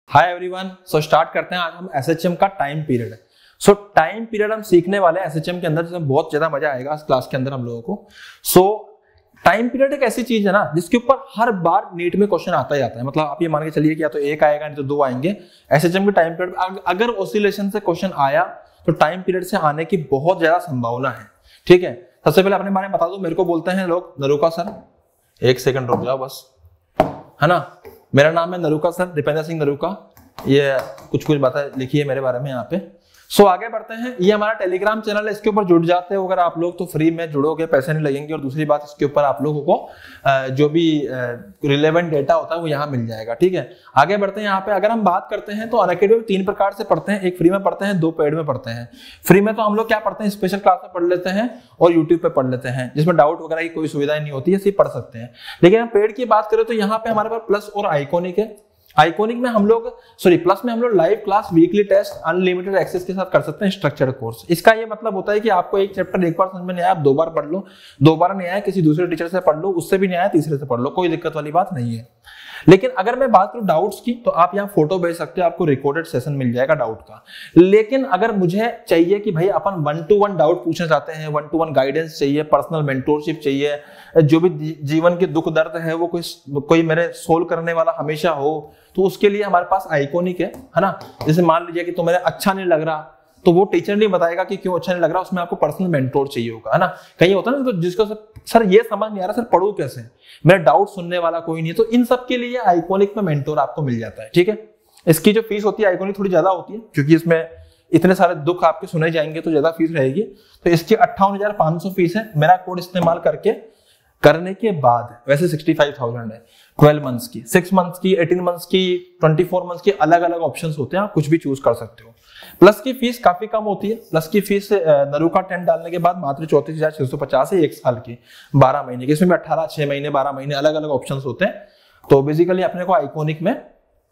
Hi everyone. So start करते हैं। आज हम एसएचएम का टाइम पीरियड है। सो टाइम पीरियड हम सीखने वाले हैं एसएचएम के अंदर, जिसमें बहुत ज्यादा मजा आएगा इस क्लास के अंदर हम लोगों को। सो टाइम पीरियड एक ऐसी चीज है ना जिसके ऊपर हर बार नीट में क्वेश्चन आता ही आता है। मतलब आप ये मान के चलिए कि या तो एक आएगा नहीं तो दो आएंगे। एसएचएम के टाइम पीरियड अगर ऑसिलेशन से क्वेश्चन आया तो टाइम पीरियड से आने की बहुत ज्यादा संभावना है। ठीक है, सबसे पहले अपने बारे में बता दो। मेरे को बोलते हैं लोग नरूका सर। एक सेकंड रुक जाओ बस, है ना। मेरा नाम है नरूका सर, दीपेंद्र सिंह नरूका। ये कुछ बातें लिखी है मेरे बारे में यहाँ पे। सो आगे बढ़ते हैं। ये हमारा टेलीग्राम चैनल है, इसके ऊपर जुड़ जाते हो अगर आप लोग तो फ्री में जुड़ोगे, पैसे नहीं लगेंगे। और दूसरी बात, इसके ऊपर आप लोगों को जो भी रिलेवेंट डेटा होता है वो यहाँ मिल जाएगा। ठीक है, आगे बढ़ते हैं। यहाँ पे अगर हम बात करते हैं तो अनअकैडमी 3 प्रकार से पढ़ते हैं। एक फ्री में पढ़ते हैं, 2 पेड में पढ़ते हैं। फ्री में तो हम लोग क्या पढ़ते हैं, स्पेशल क्लास में पढ़ लेते हैं और यूट्यूब पे पढ़ लेते हैं, जिसमें डाउट वगैरह की कोई सुविधा नहीं होती है, सिर्फ पढ़ सकते हैं। लेकिन हम पेड की बात करें तो यहाँ पे हमारे पास प्लस और आइकॉनिक है। आइकॉनिक में हम लोग प्लस में हम लोग live class, weekly test, unlimited access के साथ कर सकते हैं स्ट्रक्चर्ड कोर्स। इसका ये मतलब होता है कि आपको एक चैप्टर एक बार समझ में नहीं आया, आप 2 बार पढ़ लो। 2 बार नहीं आया, किसी दूसरे टीचर से पढ़ लो, उससे भी नहीं आया, तीसरे से पढ़ लो, कोई दिक्कत वाली बात नहीं है। लेकिन अगर मैं बात करूं डाउट्स की, तो आप यहाँ फोटो भेज सकते हो, आपको रिकॉर्डेड सेशन मिल जाएगा डाउट का। लेकिन अगर मुझे चाहिए कि भाई अपन 1-to-1 डाउट पूछना चाहते हैं, 1-to-1 गाइडेंस चाहिए, पर्सनल मेंटोरशिप चाहिए, जो भी जीवन के दुख दर्द है वो कोई मेरे सोल्व करने वाला हमेशा हो, तो उसके लिए हमारे पास आइकॉनिक है ना। जैसे मान लीजिए कि तुम्हें अच्छा नहीं लग रहा, तो वो टीचर नहीं बताएगा कि क्यों अच्छा नहीं लग रहा, उसमें आपको पर्सनल मेंटोर चाहिए होगा, है ना। कहीं होता है ना जिसको सर ये समझ नहीं आ रहा, सर पढ़ूं कैसे, मेरा डाउट सुनने वाला कोई नहीं है, तो इन सब के लिए आइकॉनिक में मेंटोर आपको मिल जाता है। ठीक है, इसकी जो फीस होती है आइकॉनिक थोड़ी ज्यादा होती है, क्योंकि इसमें इतने सारे दुख आपके सुने जाएंगे तो ज्यादा फीस रहेगी। तो इसकी 58,500 फीस है। मेरा कोड इस्तेमाल करने के बाद वैसे 65,000 है। 12 मंथ्स की, 6 मंथ्स की, 18 मंथ्स की, 24 मंथ्स की, अलग अलग ऑप्शंस होते हैं, आप कुछ भी चूज कर सकते हो। प्लस की फीस काफी कम होती है। प्लस की फीस नरूका 10 डालने के बाद मात्र 34,650 है 1 साल की, 12 महीने की। इसमें 18, 6 महीने, 12 महीने अलग अलग ऑप्शंस होते हैं। तो बेसिकली अपने को आइकॉनिक में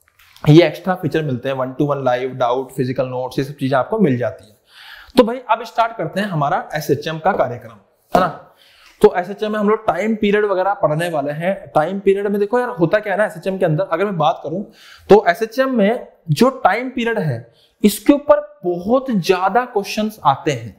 ये एक्स्ट्रा फीचर मिलते हैं, 1-to-1 live, doubt, physical notes, ये सब चीजें आपको मिल जाती है। तो भाई अब स्टार्ट करते हैं हमारा एसएचएम का कार्यक्रम, है ना। तो एसएचएम में हम लोग टाइम पीरियड वगैरह पढ़ने वाले हैं। टाइम पीरियड में देखो यार होता क्या है ना, एसएचएम के अंदर अगर मैं बात करूं तो एसएचएम में जो टाइम पीरियड है इसके ऊपर बहुत ज्यादा क्वेश्चंस आते हैं।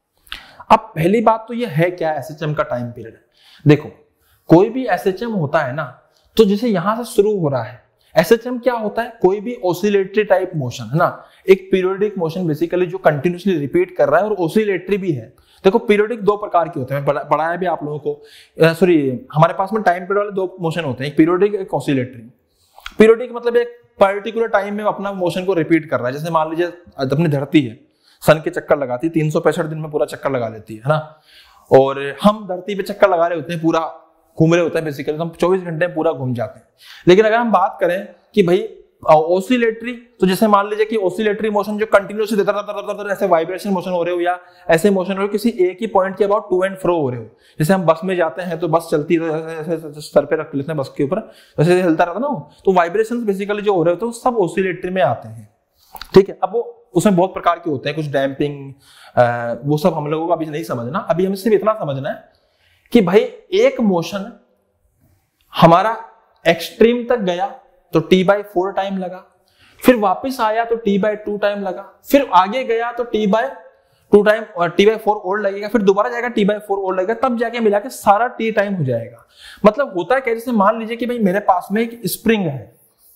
अब पहली बात तो ये है क्या एसएचएम का टाइम पीरियड। देखो कोई भी एसएचएम होता है ना, तो जैसे यहां से शुरू हो रहा है एसएचएम, क्या होता है, कोई भी ऑसिलेटरी टाइप मोशन, है ना। एक पीरियोडिक मोशन बेसिकली जो कंटिन्यूअसली रिपीट कर रहा है, और ऑसिलेटरी भी है। देखो पीरियोडिक 2 प्रकार के होते हैं, पढ़ाया भी आप लोगों को। हमारे पास में टाइम पीरियड वाले 2 मोशन होते हैं, एक पीरियोडिक, एक ऑसिलेटरी। पीरियोडिक मतलब एक पर्टिकुलर टाइम में अपना मोशन को रिपीट कर रहा है। जैसे मान लीजिए अपनी धरती है, सन के चक्कर लगाती है, 365 दिन में पूरा चक्कर लगा लेती है ना। और हम धरती पे चक्कर लगा रहे होते हैं, पूरा घूम रहे होते हैं, बेसिकली हम 24 घंटे में पूरा घूम जाते हैं। लेकिन अगर हम बात करें कि भाई ऑसिलेटरी, तो जैसे मान लीजिए कि ऑसिलेटरी मोशन जो कंटिन्यूअसली ऐसे वाइब्रेशन मोशन हो रहे हो, या ऐसे मोशन हो रहे हो किसी एक ही पॉइंट के अबाउट टू एंड फ्रो हो रहे हो। जैसे हम बस में जाते हैं तो बस चलती है, ऐसे सर पे रख लेते हैं बस के ऊपर, वैसे हिलता रहता ना, तो वाइब्रेशन बेसिकली जो हो रहे होते हैं सब ऑसिलेटरी में आते हैं। ठीक है, अब वो उसमें बहुत प्रकार के होते हैं, कुछ डैम्पिंग, वो सब हम लोगों को अभी नहीं समझना। अभी हमें सिर्फ इतना समझना है कि भाई एक मोशन हमारा एक्सट्रीम तक गया तो t/4 टाइम लगा, फिर वापस आया तो t/2 टाइम लगा, फिर आगे गया तो t/2 टाइम और t/4 और लगेगा, फिर दोबारा जाएगा t/4 और लगेगा, तब जाके मिला के सारा t टाइम हो जाएगा। मतलब होता है क्या, जैसे मान लीजिए कि भाई मेरे पास में एक स्प्रिंग है,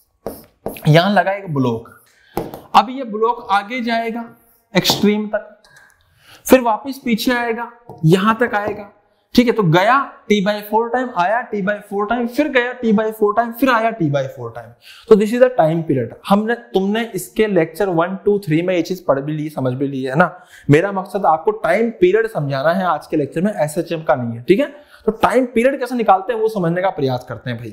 यहां लगा एक ब्लॉक, अब ये ब्लॉक आगे जाएगा एक्सट्रीम तक, फिर वापस पीछे आएगा, यहां तक आएगा। ठीक है, तो गया t/4 टाइम, आया t/4 टाइम, फिर गया t/4 टाइम, फिर आया t/4 टाइम। तो this is the time period. तुमने इसके लेक्चर 1, 2, 3 में ये चीज पढ़ भी ली, समझ भी ली है ना। मेरा मकसद आपको टाइम पीरियड समझाना है आज के लेक्चर में, एसएचएम का नहीं है। ठीक है, तो टाइम पीरियड कैसे निकालते हैं वो समझने का प्रयास करते हैं भाई।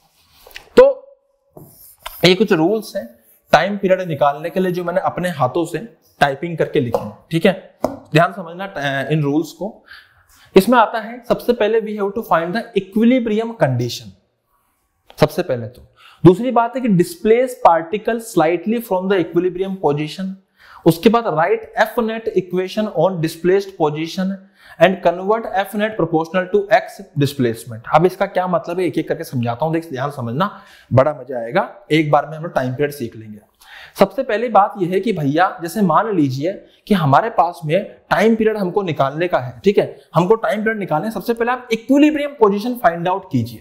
तो ये कुछ रूल्स हैं टाइम पीरियड निकालने के लिए, जो मैंने अपने हाथों से टाइपिंग करके लिखे हैं। ठीक है, ध्यान समझना इन रूल्स को। इसमें आता है सबसे पहले we have to find the equilibrium condition, सबसे पहले तो। दूसरी बात है कि displace particle slightly from the equilibrium position, उसके बाद write F net equation on displaced position and convert F net proportional to x displacement. अब इसका क्या मतलब है एक एक करके समझाता हूं, देख ध्यान समझना, बड़ा मजा आएगा, एक बार में हम लोग टाइम पीरियड सीख लेंगे। सबसे पहली बात यह है कि भैया जैसे मान लीजिए कि हमारे पास में टाइम पीरियड हमको निकालने का है, ठीक है, हमको टाइम पीरियड निकालने, सबसे पहले आप इक्विलिब्रियम पोजीशन फाइंड आउट कीजिए।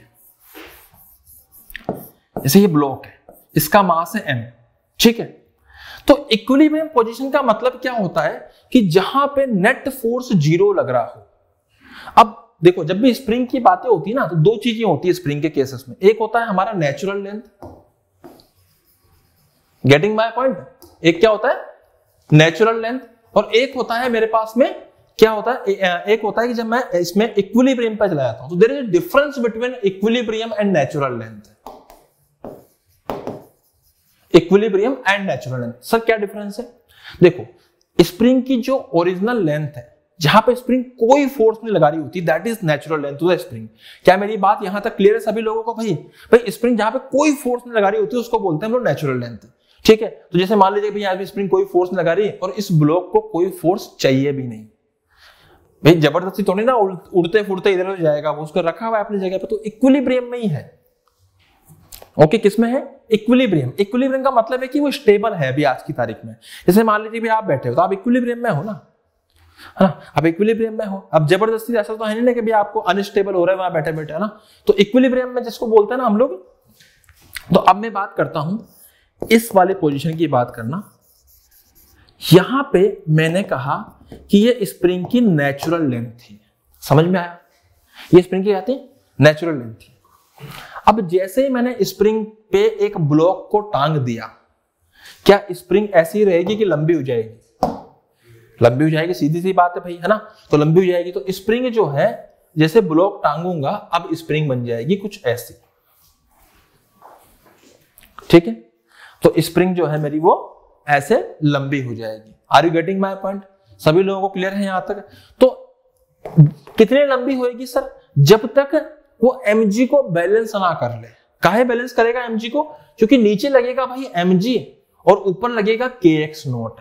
जैसे ये ब्लॉक है, इसका मास है m, ठीक है, तो इक्विलिब्रियम पोजीशन का मतलब क्या होता है कि जहां पे नेट फोर्स 0 लग रहा हो। अब देखो जब भी स्प्रिंग की बातें होती है ना तो दो चीजें होती है स्प्रिंग के केसेस में, एक होता है हमारा natural length, getting my point, एक क्या होता है नेचुरल लेंथ, और एक होता है मेरे पास में क्या होता है, एक होता है कि जब मैं इसमें इक्विलिब्रियम पे चला जाता हूं तो there is a difference between equilibrium and natural length. Equilibrium and natural length, sir क्या डिफरेंस है? देखो स्प्रिंग की जो ओरिजिनल लेंथ है जहां पे स्प्रिंग कोई फोर्स नहीं लगा रही होती, that is natural length of the spring. क्या मेरी बात यहां तक क्लियर है सभी लोगों को? भाई स्प्रिंग जहां पे कोई फोर्स नहीं लगा रही होती उसको बोलते हैं हम लोग नेचुरल लेंथ, ठीक है। तो जैसे मान लीजिए भैया आज स्प्रिंग कोई फोर्स नहीं लगा रही और इस ब्लॉक को कोई फोर्स चाहिए भी नहीं, भाई जबरदस्ती तो नहीं ना उड़ते फुड़ते इधर हो जाएगा, वो उसको रखा हुआ है अपनी जगह पे, तो इक्विलिब्रियम में ही है। ओके, किसमें है? इक्विलिब्रियम। इक्विलिब्रियम का मतलब है कि वो स्टेबल है अभी आज की तारीख में। जैसे मान लीजिए भी आप बैठे हो तो आप इक्विलिब्रियम में हो ना, है ना, आप इक्विलिब्रियम में हो। अब जबरदस्ती ऐसा तो है नहीं कि भी आपको अनस्टेबल हो रहा है वहां बैठे बैठे, है ना, तो इक्विलिब्रियम में जिसको बोलते हैं ना हम लोग। तो अब मैं बात करता हूं इस वाले पोजीशन की बात करना। यहां पे मैंने कहा कि ये स्प्रिंग की नेचुरल लेंथ थी, समझ में आया? ये स्प्रिंग की क्या थी? नेचुरल लेंथ थी। अब जैसे ही मैंने स्प्रिंग पे एक ब्लॉक को टांग दिया, क्या स्प्रिंग ऐसी रहेगी कि लंबी हो जाएगी? लंबी हो जाएगी, सीधी सी बात है भाई, है ना, तो लंबी हो जाएगी। तो स्प्रिंग जो है जैसे ब्लॉक टांगूंगा अब स्प्रिंग बन जाएगी कुछ ऐसी, ठीक है। तो स्प्रिंग जो है मेरी वो ऐसे लंबी हो जाएगी। Are you getting my point? सभी लोगों को क्लियर है यहां तक? तो कितनी लंबी होएगी सर? जब तक वो mg को बैलेंस ना कर ले। काहे बैलेंस करेगा mg को? क्योंकि नीचे लगेगा भाई mg और ऊपर लगेगा kx नोट,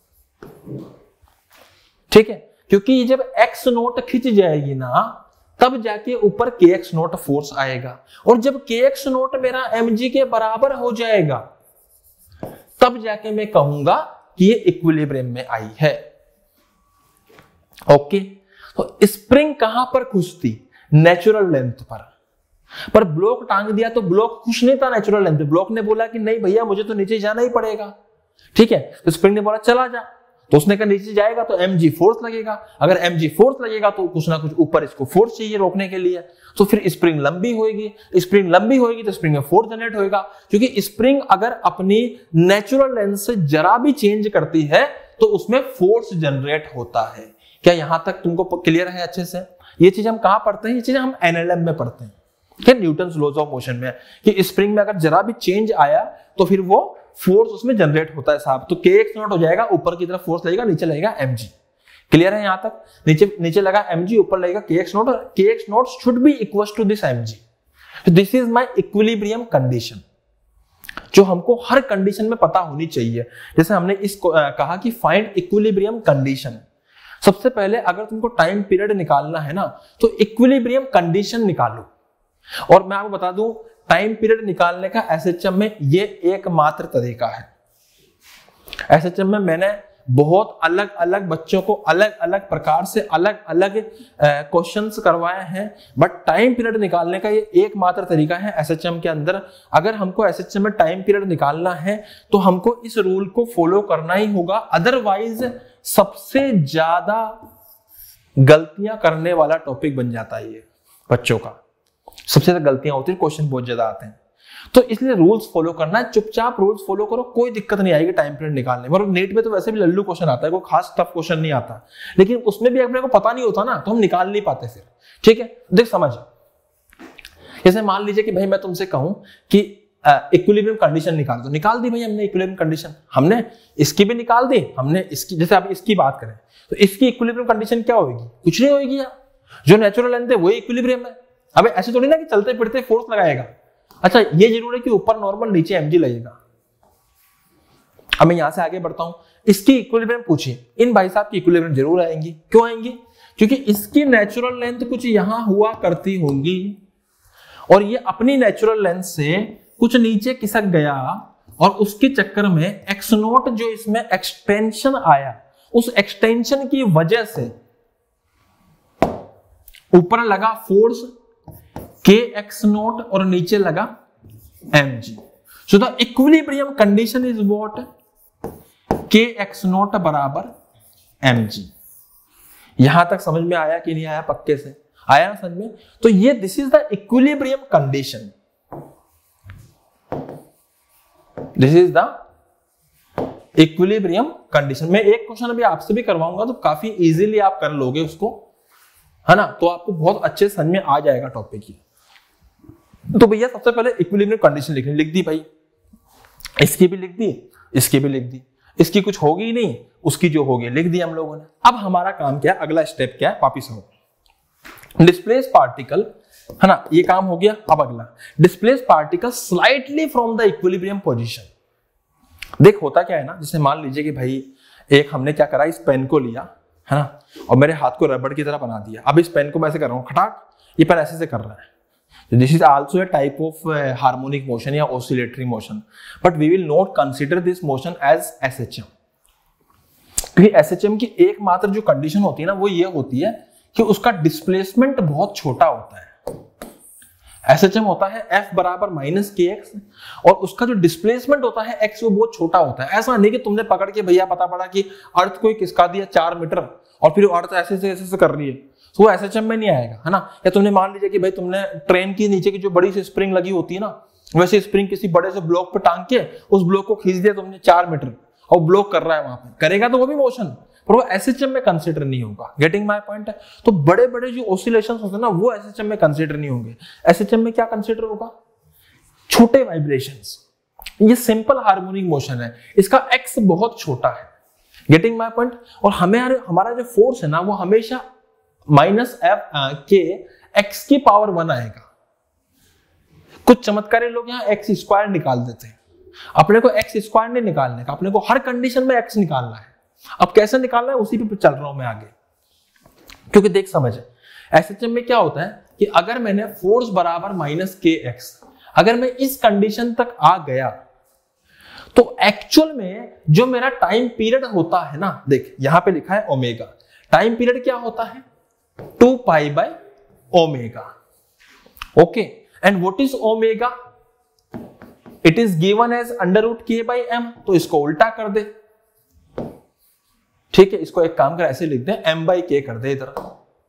ठीक है। क्योंकि जब x नोट खिंच जाएगी ना तब जाके ऊपर kx नोट फोर्स आएगा, और जब kx नोट मेरा mg के बराबर हो जाएगा तब जाके मैं कहूंगा कि ये इक्विलिब्रियम में आई है। ओके, तो स्प्रिंग कहां पर खुशती? नेचुरल लेंथ पर ब्लॉक टांग दिया तो ब्लॉक खुश नहीं था नेचुरल लेंथ। ब्लॉक ने बोला कि नहीं भैया मुझे तो नीचे जाना ही पड़ेगा, ठीक है। तो स्प्रिंग ने बोला चला जा, तो उसने कहा नीचे जाएगा तो mg फोर्स लगेगा, अगर mg फोर्स लगेगा तो कुछ ना कुछ ऊपर इसको फोर्स चाहिए रोकने के लिए, तो फिर स्प्रिंग लंबी होगी। स्प्रिंग लंबी होगी तो स्प्रिंग में फोर्स जनरेट होगा, क्योंकि स्प्रिंग अगर अपनी नेचुरल लेंथ से जरा भी चेंज करती है तो उसमें फोर्स जनरेट होता है। क्या यहां तक तुमको क्लियर है अच्छे से? ये चीज हम कहां पढ़ते हैं? ये चीज हम एनएलएम में पढ़ते हैं, क्या न्यूटन्स लॉज ऑफ मोशन में, कि स्प्रिंग में अगर जरा भी चेंज आया तो फिर वो फोर्स उसमें जनरेट होता है साहब। तो kx नॉट हो जाएगा, ऊपर की तरफ फोर्स लगेगा, नीचे लगेगा mg। क्लियर है यहां तक? नीचे लगा mg, ऊपर लगेगा kx नॉट, और kx naught should be equal to this mg। This is my equilibrium condition, जो हमको हर कंडीशन में पता होनी चाहिए। जैसे हमने इसको कहा कि फाइंड इक्विलिब्रियम कंडीशन। सबसे पहले अगर तुमको टाइम पीरियड निकालना है ना तो इक्विलिब्रियम कंडीशन निकालो। और मैं आपको बता दूं टाइम पीरियड निकालने का एसएचएम में ये एकमात्र तरीका है। एसएचएम में मैंने बहुत अलग अलग बच्चों को अलग अलग प्रकार से अलग अलग क्वेश्चंस करवाए हैं, बट टाइम पीरियड निकालने का ये एकमात्र तरीका है एसएचएम के अंदर। अगर हमको एसएचएम में टाइम पीरियड निकालना है तो हमको इस रूल को फॉलो करना ही होगा, अदरवाइज सबसे ज्यादा गलतियां करने वाला टॉपिक बन जाता है ये बच्चों का। सबसे ज्यादा गलतियां होती है, क्वेश्चन बहुत ज्यादा आते हैं, तो इसलिए रूल्स फॉलो करना है। चुपचाप रूल्स फॉलो करो, कोई दिक्कत नहीं आएगी टाइम पीरियड निकालने में। और नेट में तो वैसे भी लल्लू क्वेश्चन आता है, कोई खास टफ क्वेश्चन नहीं आता, लेकिन उसमें भी अपने को पता नहीं होता ना तो हम निकाल नहीं पाते फिर, ठीक है। देख समझ, जैसे मान लीजिए कि भाई मैं तुमसे कहूं कि इक्विलिब्रियम कंडीशन निकाल दो, निकाल दी भाई हमने इक्विलिब्रियम कंडीशन, हमने इसकी भी निकाल दी, हमने इसकी, जैसे आप इसकी बात करें तो इसकी इक्विलिब्रियम कंडीशन क्या होगी? कुछ नहीं होगी यार, जो नेचुरल लेंथ है वही इक्विलिब्रियम है। अब ऐसे थोड़ी ना कि चलते फिरते फोर्स लगाएगा। अच्छा ये जरूर है कि ऊपर नॉर्मल नीचे mg लगेगा, अब मैं यहां से आगे बढ़ता हूं, इसकी इक्विलिब्रियम पूछिए, इन भाई साहब की इक्विलिब्रियम जरूर आएंगी। क्यों आएंगी? क्योंकि इसकी नेचुरल लेंथ कुछ यहां हुआ करती होंगी और ये अपनी नेचुरल लेंथ से कुछ नीचे खिसक गया और उसके चक्कर में एक्स नोट जो इसमें एक्सटेंशन आया, उस एक्सटेंशन की वजह से ऊपर लगा फोर्स के एक्स नोट और नीचे लगा m g. So the equilibrium condition is what? K x naught बराबर एम जी। यहां तक समझ में आया कि नहीं आया? पक्के से आया ना समझ में? तो ये this is the equilibrium condition, this is the equilibrium condition. मैं एक क्वेश्चन अभी आपसे भी करवाऊंगा तो काफी इजीली आप कर लोगे उसको, है ना? तो आपको बहुत अच्छे समझ में आ जाएगा टॉपिक ही। तो भैया सबसे पहले इक्विलिब्रियम कंडीशन लिख दी भाई, इसकी भी लिख दी, इसकी भी लिख दी, इसकी कुछ होगी नहीं, उसकी जो होगी लिख दी हम लोगों ने। अब हमारा काम क्या है, अगला स्टेप क्या है, वापिस आओ। डिस्प्लेस पार्टिकल, है ना, ये काम हो गया। अब अगला, displace particle slightly from the equilibrium position. देख होता क्या है ना, जैसे मान लीजिए कि भाई एक हमने क्या करा, इस पेन को लिया, है ना, और मेरे हाथ को रबड़ की तरह बना दिया। अब इस पेन को मैं ऐसे कर रहा हूं, खटाक, ये पेन ऐसे से कर रहा है। This is also a type of harmonic motion या oscillatory motion, but we will not consider this motion as SHM. क्योंकि एसएचएम की एकमात्र जो कंडीशन होती है ना, वो ये होती है कि उसका डिस्प्लेसमेंट बहुत छोटा होता है। एसएचएम होता है F बराबर माइनस के एक्स और उसका जो डिस्प्लेसमेंट होता है x वो बहुत छोटा होता है। ऐसा नहीं कि तुमने पकड़ के भैया पता पड़ा कि अर्थ को किसका दिया 4 मीटर और फिर अर्थ ऐसे से कर रही है, तो वो एसएचएम में नहीं आएगा, है ना। या तुमने मान लीजिए कि भाई तुमने ट्रेन की नीचे की जो बड़ी सी स्प्रिंग लगी होती है ना, वैसे स्प्रिंग किसी बड़े से ब्लॉक पे टांग के उस ब्लॉक को खींच दिया तुमने 4 मीटर और ब्लॉक कर रहा है वहां पे, करेगा तो वो भी मोशन, पर वो एसएचएम में कंसीडर नहीं होगा। Getting my point? तो बड़े बड़े जो ऑसिलेशंस होते हैं ना, वो एसएचएम में कंसीडर नहीं होंगे। एसएचएम में क्या कंसीडर होगा? छोटे वाइब्रेशंस। ये सिंपल हार्मोनिक मोशन है, इसका एक्स बहुत छोटा है। Getting my point? और हमारा जो फोर्स है ना, वो हमेशा माइनस एफ के एक्स की पावर 1 आएगा। कुछ चमत्कारी लोग यहाँ एक्स स्क्वायर निकाल देते हैं। अपने को एक्स स्क्वायर नहीं निकालने का, अपने को हर कंडीशन में एक्स निकालना है। अब कैसे निकालना है उसी पे चल रहा हूं मैं आगे, क्योंकि देख समझ, एसएचएम में क्या होता है कि अगर मैंने फोर्स बराबर माइनस के एक्स, अगर मैं इस कंडीशन तक आ गया तो एक्चुअल में जो मेरा टाइम पीरियड होता है ना, देख यहां पे लिखा है ओमेगा, टाइम पीरियड क्या होता है 2 pi by omega. Okay, and what is omega? It is given as under root k by m. तो इसको उल्टा कर दे, ठीक है, इसको एक काम कर ऐसे लिख दे, एम बाई के कर दे इधर।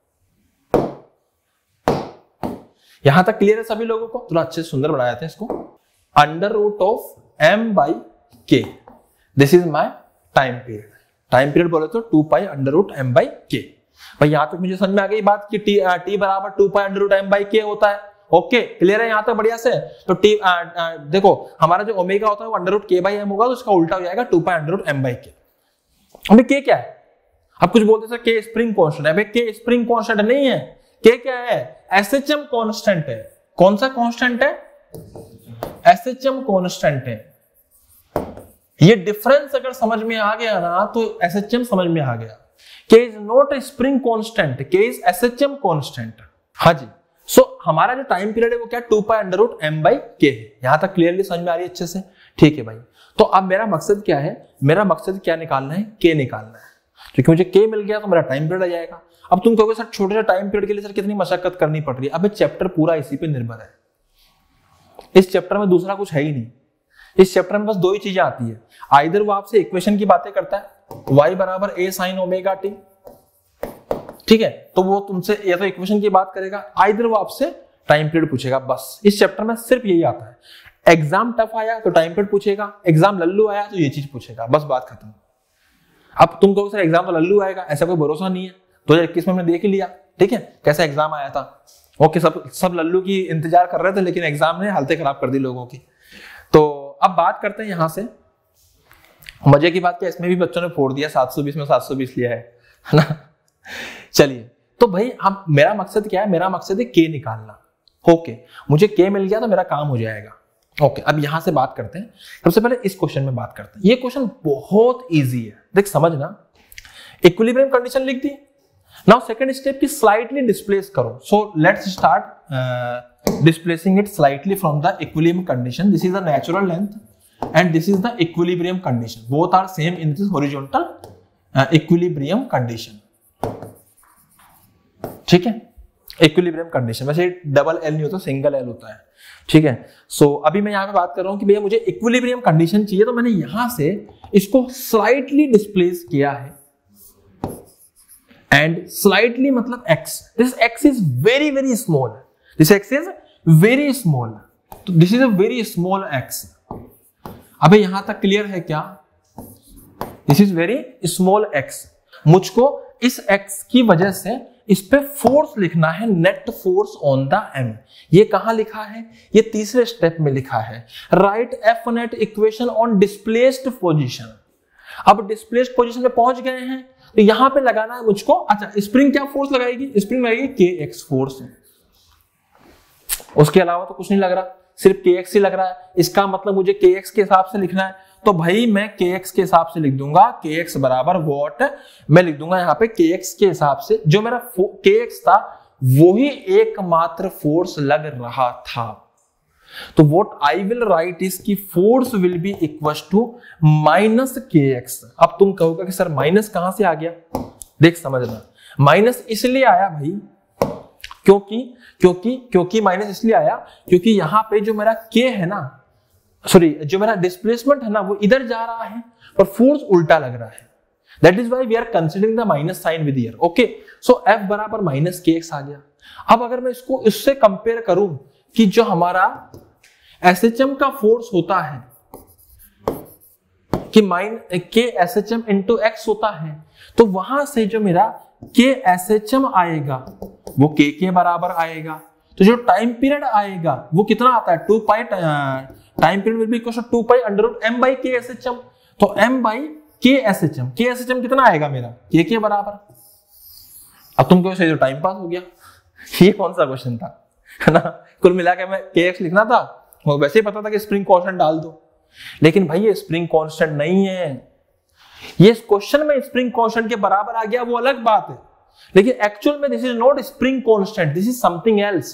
यहां तक क्लियर है सभी लोगों को? थोड़ा अच्छे सुंदर बनाया था इसको। Under root of m by k, this is my time period. Time period बोले तो 2 पाई under root m by k. भाई यहां तक मुझे समझ में आ गई बात कि टी बराबर 2 पाई under root m by k होता है। ओके, क्लियर है यहां तक बढ़िया से? तो टी देखो हमारा जो ओमेगा होता है वो under root k by m होगा, तो उसका उल्टा हो जाएगा 2 पाई under root m by k. अभी के क्या है? अब कुछ बोलते सर के स्प्रिंग कांस्टेंट है। भाई के स्प्रिंग कांस्टेंट नहीं है, के क्या है? एसएचएम कांस्टेंट है। कौन सा कांस्टेंट है? एसएचएम कांस्टेंट है। ये डिफरेंस अगर समझ में आ गया ना तो एसएचएम समझ में आ गया। K is not a spring constant, k is SHM constant. हाँ जी, सो हमारा जो टाइम पीरियड है वो क्या 2 पाई under root m by k है। यहां तक क्लियरली समझ में आ रही है अच्छे से? ठीक है भाई, तो अब मेरा मकसद क्या है? मेरा मकसद क्या निकालना है? के निकालना है। क्योंकि मुझे के मिल गया तो मेरा टाइम पीरियड आ जाएगा। अब तुम कहोगे सर छोटे से टाइम पीरियड के लिए सर कितनी मशक्कत करनी पड़ रही है? अब चैप्टर पूरा इसी पे निर्भर है। इस चैप्टर में दूसरा कुछ है ही नहीं। इस चैप्टर में बस 2 ही चीजें आती है, आइदर वो आपसे इक्वेशन की बातें करता है, y बराबर a sin ओमेगा टी, ठीक है, तो वो तुमसे या तो इक्वेशन की बात करेगा, आइदर वो आपसे टाइम पीरियड पूछेगा। बस इस चैप्टर में सिर्फ यही आता है। एग्जाम टफ आया तो टाइम पीरियड पूछेगा, एग्जाम लल्लू आया तो ये चीज पूछेगा, बस बात खत्म। अब तुम कहोगे सर एग्जाम तो लल्लू आएगा, ऐसा कोई भरोसा नहीं है। 2021 में हमने देख ही लिया, ठीक है, कैसा एग्जाम आया था। ओके, सब लल्लू की इंतजार कर रहे थे, लेकिन एग्जाम ने हालतें खराब कर दी लोगों की। तो अब बात करते हैं यहां से, मजे की बात क्या, इसमें भी बच्चों ने फोड़ दिया, 720 में 720 लिया है ना। चलिए, तो भाई हम, मेरा मकसद क्या है? मेरा मकसद है के निकालना। ओके, मुझे के मिल गया तो मेरा काम हो जाएगा। ओके, अब यहां से बात करते हैं, सबसे पहले इस क्वेश्चन में बात करते हैं। ये क्वेश्चन बहुत इजी है, देख समझना। इक्विलिब्रियम कंडीशन लिख दी, नाउ सेकंड स्टेप की स्लाइटली डिस्प्लेस करो। So let's start displacing it slightly from the equilibrium condition. This is the natural length and this is the equilibrium condition, both are same in this horizontal equilibrium condition. ठीक है, equilibrium condition, वैसे double L नहीं होता, single L होता है। ठीक है, सो अभी मैं यहां पे बात कर रहा हूं कि भैया मुझे इक्विलिब्रियम कंडीशन चाहिए, तो मैंने यहां से इसको स्लाइटली डिस्प्लेस किया है। एंड स्लाइटली मतलब x, this x is very very small, this x is very small, तो this is a very small x। अबे यहां तक क्लियर है क्या? This is very small x। मुझको इस x की वजह से इस पे फोर्स लिखना है, net force on the m। ये कहां लिखा है? ये तीसरे स्टेप में लिखा है, write F net equation on displaced position. अब डिस्प्लेस्ड पोजीशन पे पहुंच गए हैं, तो यहां पे लगाना है मुझको, अच्छा स्प्रिंग क्या फोर्स लगाएगी? स्प्रिंग लगाएगी kx फोर्स, उसके अलावा तो कुछ नहीं लग रहा, सिर्फ kx ही लग रहा है। इसका मतलब मुझे kx के हिसाब से लिखना है, तो भाई मैं kx के हिसाब से लिख दूंगा, kx बराबर वॉट, मैं लिख दूंगा यहाँ पे kx के हिसाब से जो मेरा kx था वही एकमात्र फोर्स लग रहा था। तो what I will write is की force will be equal to minus kx। अब तुम कहोगे कि सर माइनस कहां से आ गया? देख समझना, माइनस इसलिए आया भाई क्योंकि माइनस इसलिए आया क्योंकि यहां पे जो मेरा k है ना, सॉरी जो मेरा डिस्प्लेसमेंट है ना, वो इधर जा रहा है पर फोर्स उल्टा लग रहा है। That is why we are considering the minus sign with here. Okay, so f बराबर माइनस kx आ गया। अब अगर मैं इसको इससे कंपेयर करूं कि जो हमारा SHM का फोर्स होता है कि k SHM इंटू x होता है, तो वहां से जो मेरा k SHM आएगा वो k के बराबर आएगा। तो जो टाइम पीरियड आएगा वो कितना आता है? 2 pi, time period will be equal to 2 pi under root m by k SHM। तो m बाई k SHM कितना आएगा मेरा? k के बराबर। अब तुम कहो जो टाइम पास हो गया, ये कौन सा क्वेश्चन था, है ना? कुल मिला के मैं kx लिखना था, वो वैसे ही पता था कि स्प्रिंग कांस्टेंट डाल दो, लेकिन भाई ये स्प्रिंग कांस्टेंट नहीं है। ये क्वेश्चन में स्प्रिंग कांस्टेंट के बराबर आ गया वो अलग बात है, लेकिन एक्चुअल में this is not spring constant, this is something else.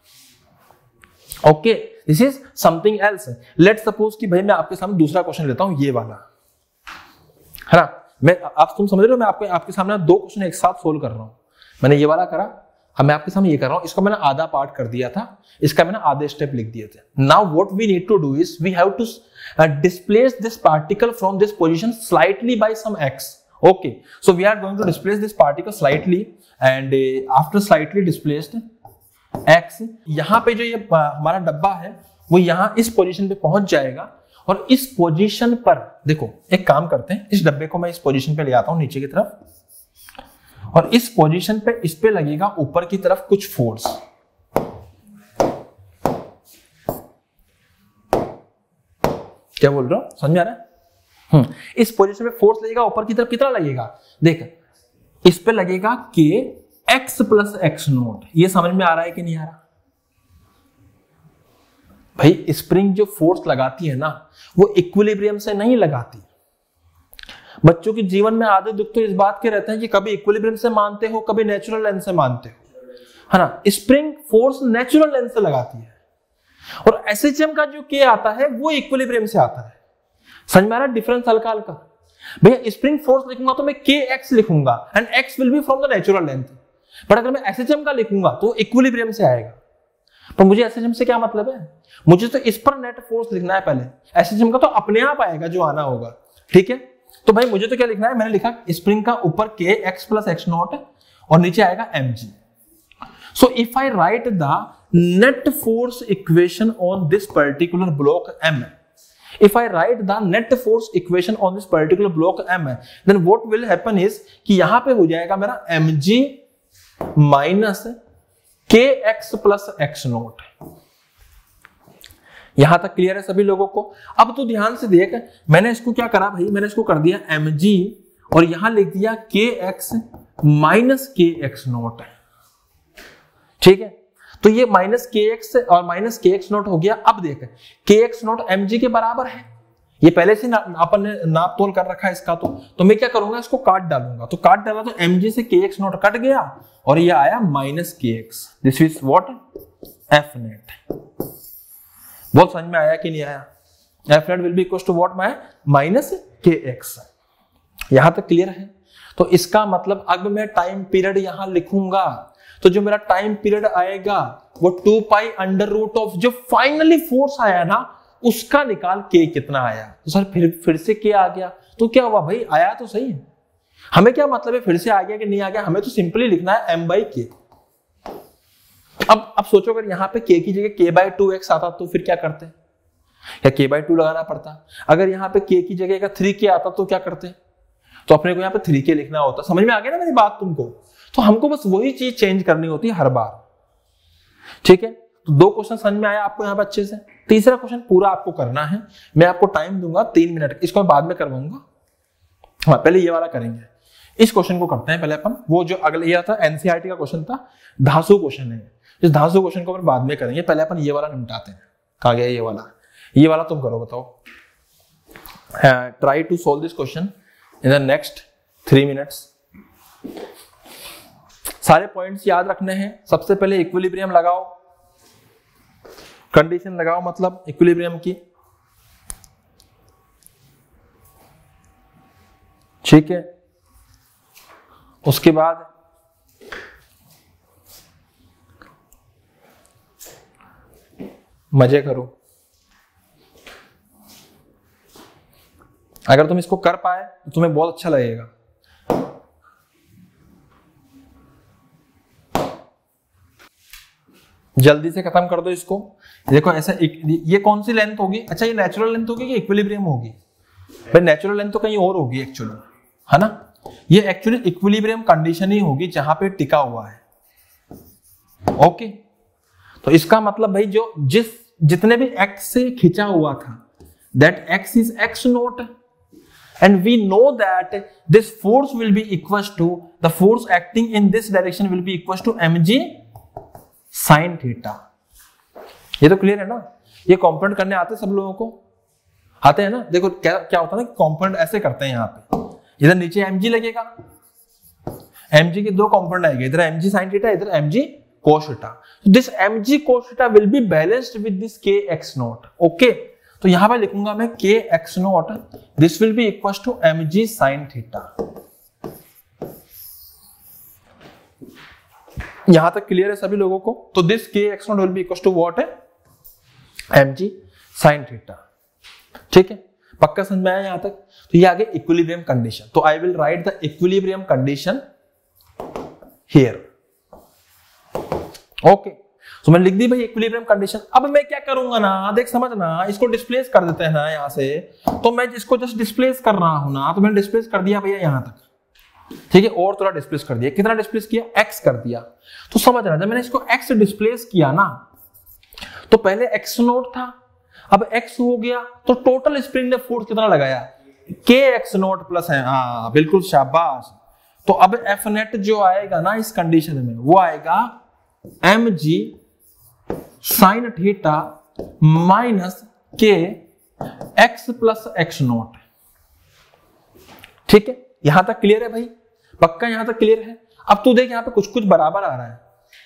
Okay, this is something else. Let's suppose कि भाई मैं आपके सामने दूसरा क्वेश्चन लेता हूं, ये वाला, है ना? मैं आप तुम समझ रहे हो, मैं आपके सामने दो क्वेश्चन एक साथ सोल्व कर रहा हूं। मैंने ये वाला करा, अब मैं आपके सामने ये कर रहा हूं, इसको मैंने आधा पार्ट कर दिया था, इसका मैंने आधे स्टेप लिख दिए थे। Now what we need to do is we have to displace this particle from this position slightly by some x. Okay, so we are going to displace this particle slightly, and after slightly displaced x, यहां पे जो ये हमारा डब्बा है वो यहां इस पोजीशन पे पहुंच जाएगा, और इस पोजीशन पर देखो एक काम करते हैं, इस डब्बे को मैं इस पोजीशन पे ले आता हूं नीचे की तरफ, और इस पोजीशन पे इस पे लगेगा ऊपर की तरफ कुछ फोर्स। क्या बोल रहा हूं, समझ आ रहा है? इस पोजीशन में फोर्स लगेगा ऊपर की तरफ, कितना लगेगा देख, इस पे लगेगा k x plus x naught. ये समझ में आ रहा है कि नहीं आ रहा? भाई स्प्रिंग जो फोर्स लगाती है ना, वो इक्विलिब्रियम से नहीं लगाती। बच्चों के जीवन में आधे दुख तो इस बात के रहते हैं कि कभी इक्विलिब्रियम से मानते हो, कभी नेचुरल लेंथ से मानते हो, है ना? स्प्रिंग फोर्स नेचुरल लेंथ से लगाती है, और SHM का जो k आता है वो इक्विलिब्रियम से आता है। समझ में आ रहा है डिफरेंस हल्का हल्का? भैया स्प्रिंग फोर्स लिखूंगा तो मैं kx लिखूंगा, and x will be from the natural length, but अगर मैं SHM का लिखूंगा तो इक्विलिब्रियम से आएगा। पर मुझे SHM से क्या मतलब है? मुझे तो इस पर नेट फोर्स लिखना है पहले, SHM का तो अपने आप आएगा जो आना होगा। ठीक है, तो भाई मुझे तो क्या लिखना है, मैंने लिखा स्प्रिंग का ऊपर k x plus x naught और नीचे आएगा mg। So if I write the net force equation on this particular block M, if I write the net force equation on this particular block M, then what will happen is कि यहां पे हो जाएगा मेरा mg minus kx plus x naught. यहां तक clear है सभी लोगों को? अब तो ध्यान से देख, मैंने इसको क्या करा भाई, मैंने इसको कर दिया mg और यहां लिख दिया kx माइनस kx नोट। ठीक है, तो ये माइनस के एक्स और माइनस के एक्स नोट हो गया। अब देख के एक्स नोट एम जी के बराबर है, ये पहले से अपन ने नाप तोल कर रखा है इसका। तो मैं क्या करूंगा, इसको काट डालूंगा। तो काट डाला तो एम जी से के एक्स नोट कट गया और ये आया minus k x. This is what F net. बहुत समझ में आया कि नहीं आया? F net will be equal to what minus k x. यहां तक क्लियर है? तो इसका मतलब अब मैं टाइम पीरियड यहां लिखूंगा तो जो मेरा टाइम पीरियड आएगा वो 2 पाई अंडर रूट ऑफ जो फाइनली फोर्स आया ना उसका निकाल के कितना आया। तो सर फिर से के आ गया, तो क्या हुआ भाई, आया तो सही है। हमें क्या मतलब है फिर से आ गया कि नहीं आ गया, हमें तो सिंपली लिखना है m बाई के। अब सोचो अगर यहाँ पे k की जगह k बाई 2x आता तो फिर क्या करते, या k बाई 2 लगाना पड़ता। अगर यहाँ पे k की जगह का 3k आता तो क्या करते, तो अपने को यहाँ पे 3k लिखना होता। समझ में आ गया ना मेरी बात तुमको? तो हमको बस वही चीज चेंज करनी होती है हर बार, ठीक है। तो 2 क्वेश्चन समझ में आया आपको यहाँ पे अच्छे से। तीसरा क्वेश्चन पूरा आपको करना है, मैं आपको टाइम दूंगा 3 मिनट, इसको मैं बाद में करवाऊंगा। हाँ पहले ये वाला करेंगे, इस क्वेश्चन को करते हैं पहले अपन। वो जो अगले ये था एनसीईआरटी का क्वेश्चन था, धांसू क्वेश्चन है। इस धांसू क्वेश्चन को अपन बाद में करेंगे, पहले अपन ये वाला निपटाते हैं। कहा गया ये वाला तुम करो, बताओ। Try to solve this question in the next 3 minutes. सारे पॉइंट्स याद रखने हैं। सबसे पहले इक्विलिब्रियम लगाओ, कंडीशन लगाओ, मतलब इक्विलिब्रियम की, ठीक है। उसके बाद मजे करो। अगर तुम इसको कर पाए तो तुम्हें बहुत अच्छा लगेगा। जल्दी से खत्म कर दो इसको। देखो ऐसा ये कौन सी लेंथ होगी? अच्छा ये नेचुरल लेंथ होगी कि इक्विलिब्रियम होगी? भाई नेचुरल लेंथ तो कहीं और होगी एक्चुअली, है ना। ये एक्चुअली इक्विलिब्रियम कंडीशन ही होगी जहां पे टिका हुआ है। ओके, तो इसका मतलब भाई जो जितने भी x से खिंचा हुआ था, that x is x naught and we know that this force will be equals to the force acting in this direction will be equals to mg sin theta। ये तो क्लियर है ना? ये कंपोनेंट करने आते सब लोगों को? आते हैं ना। देखो क्या होता है ना, कंपोनेंट ऐसे करते हैं। यहाँ पे इधर नीचे mg लगेगा, mg के 2 कंपोनेंट आएंगे, इधर mg sin theta, इधर mg cos theta। This mg cos theta will be balanced with this kx naught। Okay, तो यहां पे लिखूंगा मैं kx naught, this will be equal to mg sin theta। यहां तक क्लियर है सभी लोगों को? तो this kx naught will be equal to what है, mg sin theta। ठीक है, पक्का समझ में आया यहां तक? तो ये आगे इक्विलिब्रियम कंडीशन। तो I will write the equilibrium condition here. Okay, तो मैंने लिख दी भाई इक्विलिब्रियम कंडीशन। अब मैं क्या करूंगा ना, देख समझना, इसको डिस्प्लेस कर देते हैं ना यहां से। तो मैं जिसको जस्ट डिस्प्लेस कर रहा हूं ना, तो मैंने डिस्प्लेस कर दिया भैया यहां तक, ठीक है। और थोड़ा डिस्प्लेस कर दिया, कितना डिस्प्लेस किया, x कर दिया। तो समझना, जब मैंने इसको x डिस्प्लेस किया ना, तो पहले x नोट था, अब x हो गया, तो टोटल स्प्रिंग ने फोर्स कितना लगाया, kx नोट प्लस है। हाँ बिल्कुल, शाबाश। तो अब F नेट जो आएगा ना इस कंडीशन में, वो आएगा mg sin theta minus k x plus x naught. ठीक है, यहां तक क्लियर है भाई? पक्का यहां तक क्लियर है? अब तू देख यहां पे कुछ कुछ बराबर आ रहा है।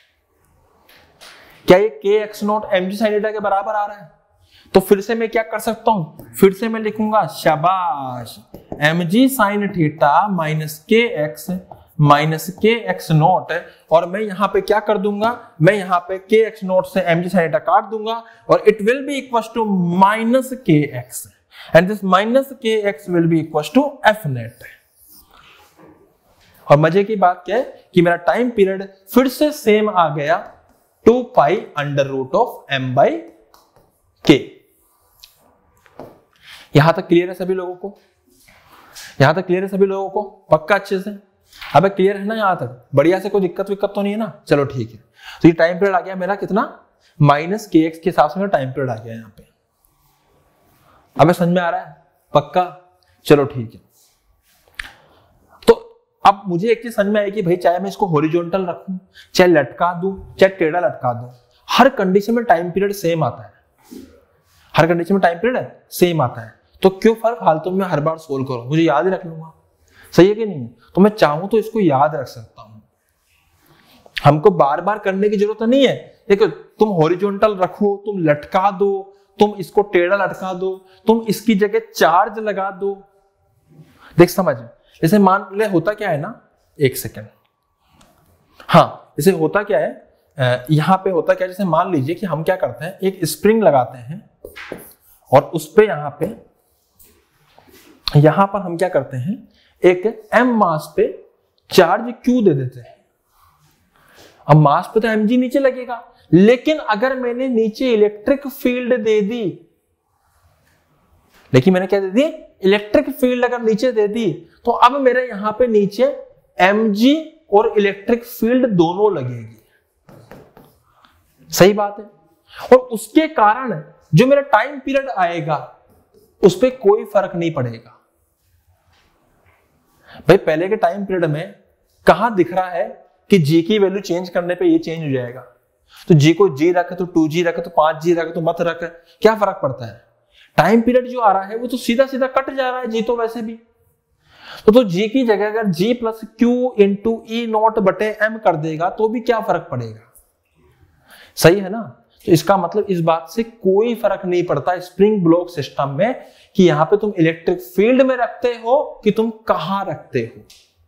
क्या ये k x naught mg sin theta के बराबर आ रहा है? तो फिर से मैं क्या कर सकता हूं, फिर से मैं लिखूंगा, शाबाश, mg sin theta minus k x naught. और मैं यहां पे क्या कर दूंगा, मैं यहां पे के एक्स नोट से mg sin थीटा काट दूंगा और it will be equal to minus k x, and this minus k x will be equal to F net. और मजे की बात क्या है कि मेरा टाइम पीरियड फिर से सेम आ गया, 2 पाई under root of m by k. यहां तक क्लियर है सभी लोगों को? यहां तक क्लियर है सभी लोगों को? पक्का अच्छे से? अबे क्लियर है ना यहां तक? बढ़िया से, कोई दिक्कत विक्कत तो नहीं है ना? चलो ठीक है। तो ये टाइम पीरियड आ गया मेरा कितना, माइनस के एक्स के हिसाब से मेरा टाइम पीरियड आ गया यहाँ पे। अबे समझ में आ रहा है? पक्का? चलो ठीक है। तो अब मुझे एक चीज समझ में आई कि भाई चाहे मैं इसको हॉरिजॉन्टल रखूं, चाहे लटका दूं, चाहे टेढ़ा लटका दूं, हर कंडीशन में टाइम पीरियड सेम आता है, हर कंडीशन में टाइम पीरियड सेम आता है, तो क्यों फर्क फालतू में हर बार सोल्व करो, मुझे याद ही रख लूंगा। सही है कि नहीं? तो मैं चाहूं तो इसको याद रख सकता हूं, हमको बार बार करने की जरूरत नहीं है। देखो, तुम हॉरिजॉन्टल रखो, तुम लटका दो, तुम इसको टेढ़ा लटका दो, तुम इसकी जगह चार्ज लगा दो। देख समझ, जैसे मान ले होता क्या है ना, एक सेकेंड, हाँ जैसे होता क्या है, यहां पे होता क्या, जैसे मान लीजिए कि हम क्या करते हैं, एक स्प्रिंग लगाते हैं और उस पे यहां पर हम क्या करते हैं, एक m मास पे चार्ज q दे देते हैं। अब मास पे तो mg नीचे लगेगा, लेकिन अगर मैंने नीचे इलेक्ट्रिक फील्ड दे दी, लेकिन मैंने क्या दे दी, इलेक्ट्रिक फील्ड अगर नीचे दे दी, तो अब मेरे यहां पे नीचे mg और इलेक्ट्रिक फील्ड दोनों लगेगी। सही बात है। और उसके कारण जो मेरा टाइम पीरियड आएगा उस पर कोई फर्क नहीं पड़ेगा। भाई पहले के टाइम पीरियड में कहां दिख रहा है कि जी की वैल्यू चेंज करने पे ये चेंज हो जाएगा, तो जी को जी रखे तो 2g रखे तो 5g रखे तो मत रखे, क्या फर्क पड़ता है? टाइम पीरियड जो आ रहा है वो तो सीधा सीधा कट जा रहा है, जी तो वैसे भी। तो जी की जगह अगर g plus q into E naught बटे m कर देगा तो भी क्या फर्क पड़ेगा? सही है ना? तो इसका मतलब इस बात से कोई फर्क नहीं पड़ता स्प्रिंग ब्लॉक सिस्टम में कि यहां पे तुम इलेक्ट्रिक फील्ड में रखते हो कि तुम कहां रखते हो।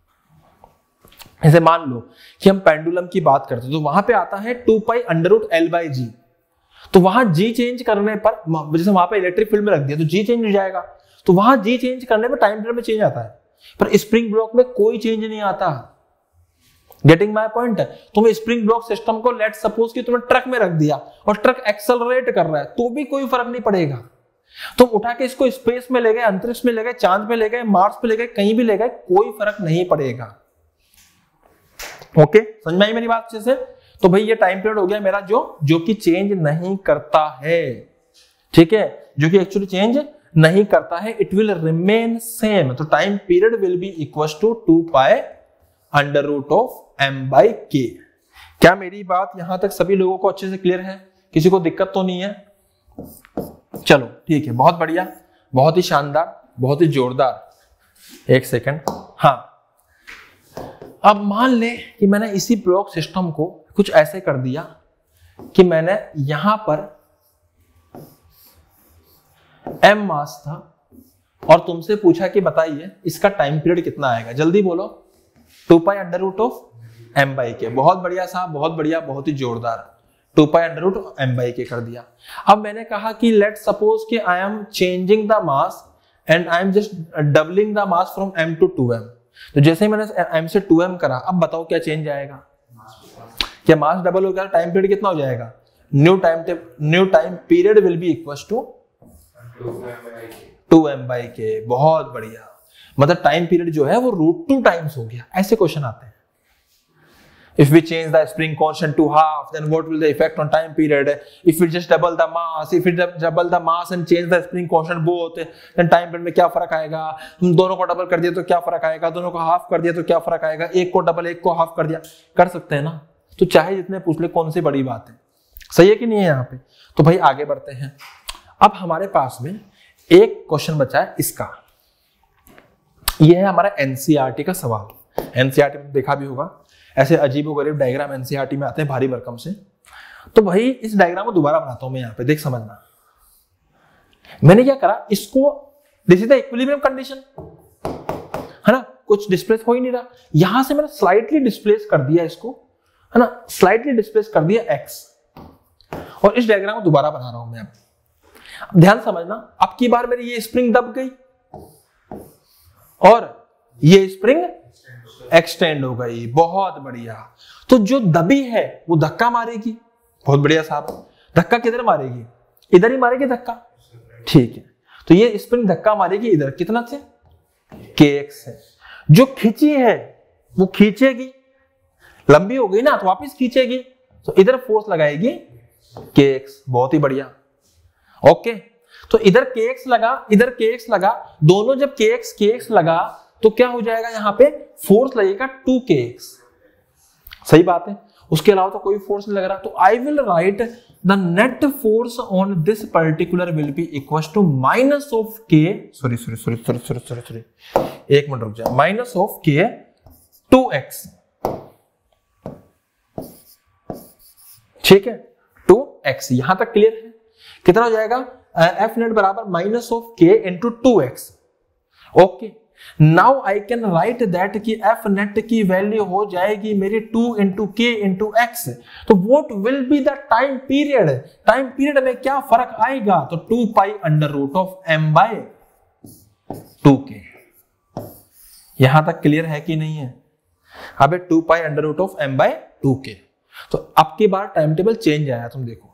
जैसे मान लो कि हम पेंडुलम की बात करते हैं, तो वहां पे आता है 2 पाई under root L by g, तो वहां जी चेंज करने पर, जैसे वहां पे इलेक्ट्रिक फील्ड में रख दिया तो जी चेंज हो जाएगा, तो वहां जी चेंज करने पर टाइम पीरियड में चेंज आता है, पर स्प्रिंग ब्लॉक में कोई चेंज नहीं आता। Getting my point? तुम स्प्रिंग ब्लॉक सिस्टम को लेट सपोज कि तुमने ट्रक में रख दिया और ट्रक एक्सेलरेट कर रहा है तो भी कोई फर्क नहीं पड़ेगा। तुम उठा के इसको स्पेस में ले गए, अंतरिक्ष में ले गए, चांद पे ले गए, मार्स पे ले गए, कहीं भी ले गए, कोई फर्क नहीं पड़ेगा। ओके, समझ में आई मेरी बात अच्छे से? तो भाई ये टाइम पीरियड हो गया मेरा जो कि चेंज नहीं करता है, ठीक है, जो कि एक्चुअली चेंज नहीं करता है, इट विल रिमेन सेम। तो time period will be equal to 2 pi under root of m by k. क्या मेरी बात यहां तक सभी लोगों को अच्छे से क्लियर है? किसी को दिक्कत तो नहीं है? चलो ठीक है, बहुत बढ़िया, बहुत ही शानदार, बहुत ही जोरदार। एक सेकंड, हाँ अब मान ले कि मैंने इसी ब्लॉक सिस्टम को कुछ ऐसे कर दिया कि मैंने यहां पर m मास था और तुमसे पूछा कि बताइए इसका टाइम पीरियड कितना आएगा, जल्दी बोलो। 2 पाई under root of m by k. बहुत बढ़िया साहब, बहुत बढ़िया, बहुत ही जोरदार। 2 पाई under root m by k कर दिया। अब मैंने कहा कि लेट सपोज कि I am changing the mass and I am just doubling the mass from m to 2m। तो जैसे ही मैंने m से 2m करा, अब बताओ क्या चेंज आएगा? क्या मास डबल हो गया? टाइम पीरियड कितना हो जाएगा? New time period will be equal to 2m by k. बहुत बढ़िया, मतलब टाइम पीरियड जो है वो √2 टाइम्स हो गया। ऐसे क्वेश्चन आते हैं। If we change the spring constant to half, then what will the effect on time period? If we just double the mass, if we double the mass and change the spring constant both, then time period में क्या फर्क आएगा? तुम दोनों को double कर दिया तो क्या फर्क आएगा? दोनों को हाफ कर दिया तो क्या फर्क आएगा? एक को डबल एक को हाफ कर दिया, कर सकते हैं ना? तो चाहे जितने पूछ ले, कौन सी बड़ी बात है? सही है कि नहीं है यहाँ पे? तो भाई आगे बढ़ते हैं। अब हमारे पास में एक क्वेश्चन बचा है इसका, यह है हमारा एनसीईआरटी का सवाल। एनसीईआरटी में देखा भी होगा, ऐसे अजीबोगरीब डायग्राम एनसीईआरटी में आते हैं भारी भरकम से। तो भाई इस डायग्राम को दोबारा बनाता हूं मैं यहाँ पे, देख समझना। मैंने क्या करा, इसको this is the equilibrium condition, है ना, कुछ डिस्प्लेस हो ही नहीं रहा। यहां से मैंने स्लाइटली डिस्प्लेस कर दिया इसको, है ना, स्लाइटली डिस्प्लेस कर दिया x, और इस डायग्राम को दोबारा बना रहा हूं मैं। अब ध्यान समझना, अब की बार मेरी ये स्प्रिंग दब गई और ये स्प्रिंग एक्सटेंड हो गई। बहुत बढ़िया। तो जो दबी है वो धक्का मारेगी। बहुत बढ़िया साहब, धक्का किधर मारेगी? इधर ही मारेगी धक्का, ठीक है। तो ये स्प्रिंग धक्का मारेगी इधर, कितना से? kx से। जो खींची है वो खींचेगी, लंबी हो गई ना तो वापस खींचेगी, तो इधर फोर्स लगाएगी kx। बहुत ही बढ़िया, ओके। तो इधर kx लगा, इधर kx लगा, दोनों जब kx लगा तो क्या हो जाएगा? यहां पे फोर्स लगेगा 2kx। सही बात है। उसके अलावा तो कोई फोर्स नहीं लग रहा, तो I will write the net force on this particular will be equal to minus of k, sorry एक मिनट रुक जाए, माइनस ऑफ के 2x, ठीक है 2x। यहां तक क्लियर है? कितना हो जाएगा? एफ नेट बराबर minus of k into 2x। Okay, now I can write that कि एफ नेट की वैल्यू हो जाएगी मेरी 2 इंटू के इंटू एक्स। तो what will be the time period? Time period में क्या फर्क आएगा? तो 2 पाई under root of m by 2k। यहां तक क्लियर है कि नहीं है? अबे 2 पाई under root of m by 2k। तो अब की बार टाइम टेबल चेंज आया, तुम देखो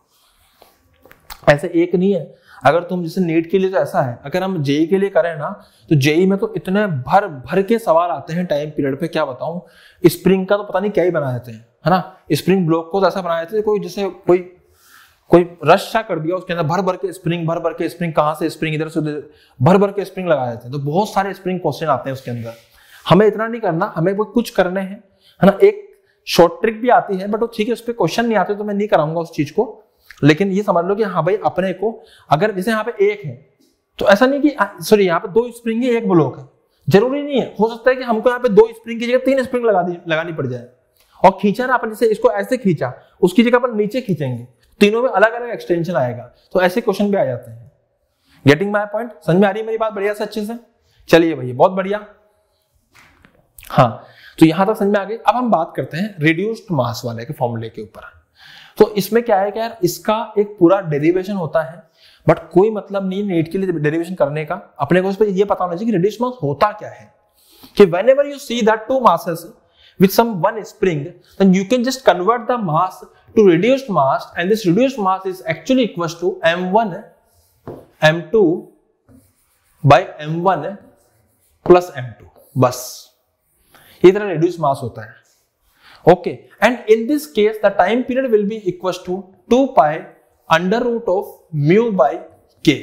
ऐसे एक नहीं है। अगर तुम जैसे नीट के लिए तो ऐसा है, अगर हम जेई के लिए करें ना, तो जेई में तो इतने भर भर के सवाल आते हैं टाइम पीरियड पे, क्या बताऊं। स्प्रिंग का तो पता नहीं क्या ही बना देते हैं, है ना। स्प्रिंग ब्लॉक को तो ऐसा बना देते हैं कोई जैसे कोई रश सा कर दिया, उसके अंदर भर भर के स्प्रिंग, कहां से स्प्रिंग इधर से उधर भर भर के स्प्रिंग लगा देते हैं। तो बहुत सारे स्प्रिंग क्वेश्चन आते हैं उसके अंदर। हमें इतना नहीं करना, हमें वो कुछ करने हैं, है ना। एक शॉर्ट ट्रिक भी आती है, बट वो ठीक है, उस पर क्वेश्चन नहीं आते तो मैं नहीं कराऊंगा उस चीज को। लेकिन ये समझ लो कि हाँ भाई, अपने को अगर जैसे यहाँ पे एक है तो ऐसा नहीं कि सॉरी यहाँ पे 2 स्प्रिंग है, 1 ब्लॉक है, जरूरी नहीं है। हो सकता है कि हमको यहाँ पे 2 स्प्रिंग की जगह 3 स्प्रिंग लगानी पड़ जाए। और खींचा ना अपन, जैसे इसको ऐसे खींचा, उसकी जगह अपन नीचे खींचेंगे, तीनों में अलग अलग एक्सटेंशन आएगा। तो ऐसे क्वेश्चन भी आ जाते हैं। Getting my point? समझ में आ रही है मेरी बात बढ़िया से, अच्छे से? चलिए भैया, बहुत बढ़िया। हाँ, तो यहां तक समझ में आ गई। अब हम बात करते हैं रिड्यूस्ड मास वाले के फॉर्मूले के ऊपर। तो इसमें क्या है कि यार इसका एक पूरा डेरिवेशन होता है, बट कोई मतलब नहीं नीट के लिए डेरिवेशन करने का। अपने को इस पर यह पता होना चाहिए कि रिड्यूस्ड मास होता क्या है। कि whenever you see that 2 masses with some one spring, then you can just convert the mass to reduced mass, and this reduced mass is actually equals to m1 m2 by m1 plus m2। बस ये तरह reduced mass होता है। Okay, and in this case the time period will be equal to 2 pi under root of mu by k.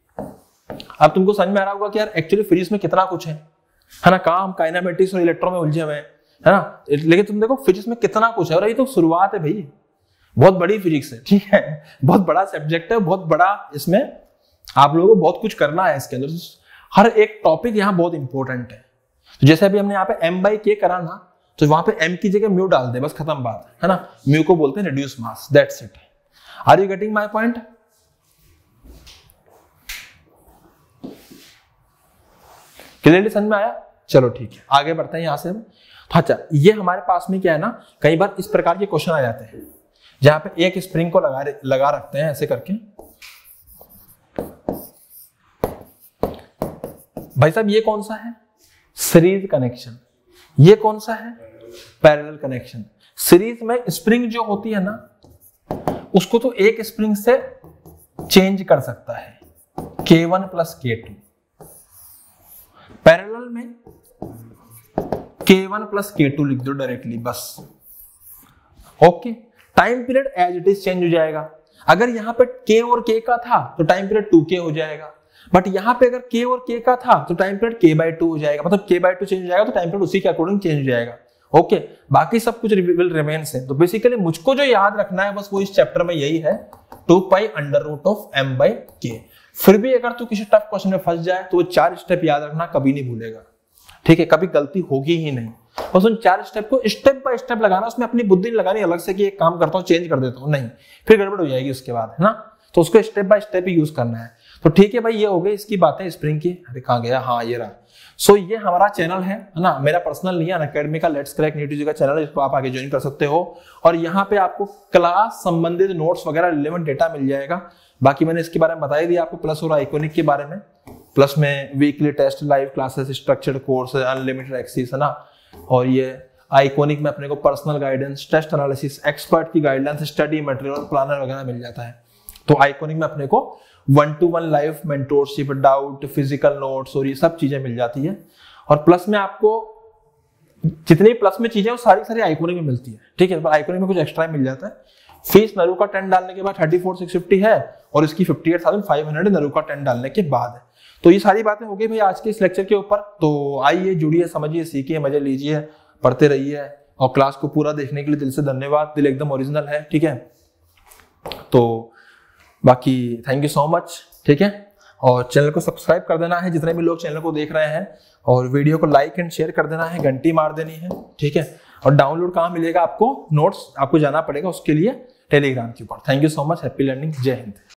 अब तुमको समझ में आ रहा होगा कि यार एक्चुअली फिजिक्स में कितना कुछ है ना। कहाँ हम काइनेमेटिक्स और इलेक्ट्रॉन में उलझे हुए हैं, है ना। लेकिन तुम देखो फिजिक्स में कितना कुछ है, और ये तो शुरुआत है भाई, बहुत बड़ी फिजिक्स है, ठीक है। बहुत बड़ा सब्जेक्ट है, बहुत बड़ा, इसमें आप लोगों को बहुत कुछ करना है इसके अंदर। हर एक टॉपिक यहाँ बहुत इंपॉर्टेंट है। तो जैसे अभी हमने यहाँ पे m बाई के करा ना, तो वहां पे m की जगह म्यू डाल दे, बस खत्म बात है ना। म्यू को बोलते हैं reduce mass, that's it. Are you getting my point? Clearly समझ में आया? चलो ठीक है, आगे बढ़ते हैं यहां से हम। अच्छा, ये हमारे पास में क्या है ना, कई बार इस प्रकार के क्वेश्चन आ जाते हैं जहां पे एक स्प्रिंग को लगा रखते हैं ऐसे करके। भाई साहब, ये कौन सा है? Series connection. ये कौन सा है? Parallel connection. सीरीज में स्प्रिंग जो होती है ना, उसको तो एक स्प्रिंग से चेंज कर सकता है, K1 प्लस K2। पैरेलल में K1 प्लस K2 लिख दो डायरेक्टली, बस। Okay, time period as it is change हो जाएगा। अगर यहां पे K और K का था तो टाइम पीरियड 2K हो जाएगा, बट यहां पे अगर K और K का था तो टाइम पीरियड K/2 हो जाएगा। मतलब K/2 चेंज हो जाएगा तो टाइम पीरियड उसी के अकॉर्डिंग चेंज हो जाएगा। ओके, बाकी सब कुछ विल रिमेन्स है। तो बेसिकली मुझको जो याद रखना है बस वो इस चैप्टर में यही है, 2 पाई under root of m by k. फिर भी अगर तू किसी टफ क्वेश्चन में फंस जाए तो वो 4 स्टेप याद रखना, कभी नहीं भूलेगा, ठीक है। कभी गलती होगी ही नहीं। बस उन 4 स्टेप को स्टेप बाय स्टेप लगाना, उसमें अपनी बुद्धि लगानी अलग से कि एक काम करता हूं चेंज कर देता हूं, नहीं, फिर गड़बड़ हो जाएगी उसके बाद, है ना। तो उसको स्टेप बाय स्टेप ही यूज करना है। तो ठीक है भाई, ये हो गई इसकी बातें स्प्रिंग की। अरे कहां गया? हाँ, ये रहा। सो ये हमारा चैनल है ना, मेरा पर्सनल नहीं है, अनअकैडमी का लेट्स क्रैक नीट यूजी का चैनल है, जिसको आप आगे ज्वाइन कर सकते हो। और यहाँ पे आपको क्लास संबंधित नोट्स वगैरह रिलेवेंट डेटा मिल जाएगा। बाकी मैंने इसके बारे में बता ही दिया आपको, प्लस और आइकॉनिक के बारे में। प्लस में weekly test, live classes, structured course, unlimited access, है ना। और ये आइकॉनिक में अपने को personal guidance, test analysis, expert की गाइडलाइंस, स्टडी मटेरियल, प्लानर वगैरह मिल जाता है। तो आइकॉनिक में अपने को 1-to-1 live mentorship, doubt, physical notes और ये सब चीजें मिल जाती है। और प्लस में आपको जितनी प्लस में चीजें वो सारी आइकॉनिक में मिलती है, ठीक है। आइकॉनिक में कुछ एक्स्ट्रा मिल जाता है। फीस नरू का 10 डालने के बाद 34,650 है, और इसकी 58,500 नरू का 10 डालने के बाद है। तो ये सारी बातें हो गई भाई आज के इस लेक्चर के ऊपर। तो आइए, जुड़िए, समझिए, सीखिए, मजे लीजिए, पढ़ते रहिए और क्लास को पूरा देखने के लिए दिल से धन्यवाद, दिल एकदम ओरिजिनल है, ठीक है। तो बाकी थैंक यू सो मच, ठीक है। और चैनल को सब्सक्राइब कर देना है जितने भी लोग चैनल को देख रहे हैं, और वीडियो को लाइक एंड शेयर कर देना है, घंटी मार देनी है, ठीक है। और डाउनलोड कहाँ मिलेगा आपको, नोट्स आपको जाना पड़ेगा उसके लिए टेलीग्राम के ऊपर। Thank you so much, happy learning, जय हिंद।